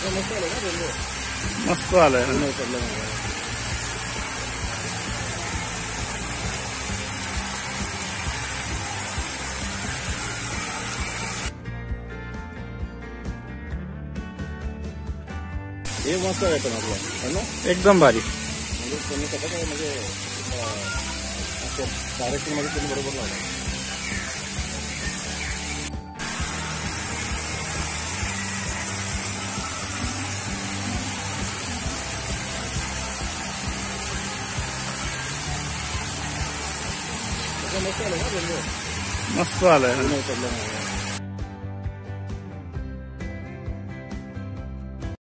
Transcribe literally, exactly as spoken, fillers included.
मस्त आलंय. हे मस्त आहे आपलं है ना, एकदम भारी. म्हणजे त्यांनी कसं काय म्हणजे डायरेक्शन मध्ये त्यांनी बरोबर लावलं. मस्त आलंय ना, मस्त आलंय.